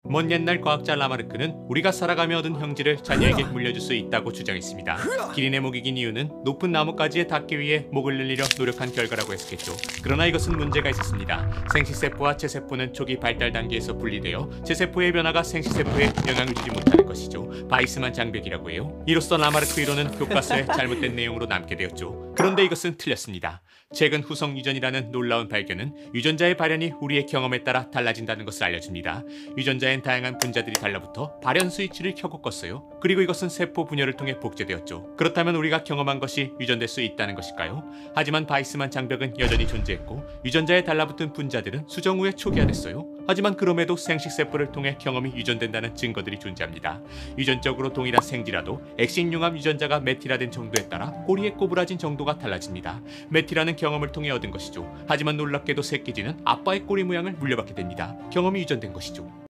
먼 옛날 과학자 라마르크는 우리가 살아가며 얻은 형질을 자녀에게 물려줄 수 있다고 주장했습니다. 기린의 목이 긴 이유는 높은 나뭇가지에 닿기 위해 목을 늘리려 노력한 결과라고 했겠죠. 그러나 이것은 문제가 있었습니다. 생식세포와 체세포는 초기 발달 단계에서 분리되어 체세포의 변화가 생식세포에 영향을 주지 못하는 것이죠. 바이스만 장벽이라고 해요. 이로써 라마르크 이론은 교과서에 잘못된 내용으로 남게 되었죠. 그런데 이것은 틀렸습니다. 최근 후성 유전이라는 놀라운 발견은 유전자의 발현이 우리의 경험에 따라 달라진다는 것을 알려줍니다. 유전자엔 다양한 분자들이 달라붙어 발현 스위치를 켜고 껐어요. 그리고 이것은 세포 분열을 통해 복제되었죠. 그렇다면 우리가 경험한 것이 유전될 수 있다는 것일까요? 하지만 바이스만 장벽은 여전히 존재했고 유전자에 달라붙은 분자들은 수정 후에 초기화됐어요. 하지만 그럼에도 생식세포를 통해 경험이 유전된다는 증거들이 존재합니다. 유전적으로 동일한 생지라도 X인융합 유전자가 메틸화된 정도에 따라 꼬리에 꼬부라진 정도가 달라집니다. 메틸화는 경험을 통해 얻은 것이죠. 하지만 놀랍게도 새끼쥐는 아빠의 꼬리 모양을 물려받게 됩니다. 경험이 유전된 것이죠.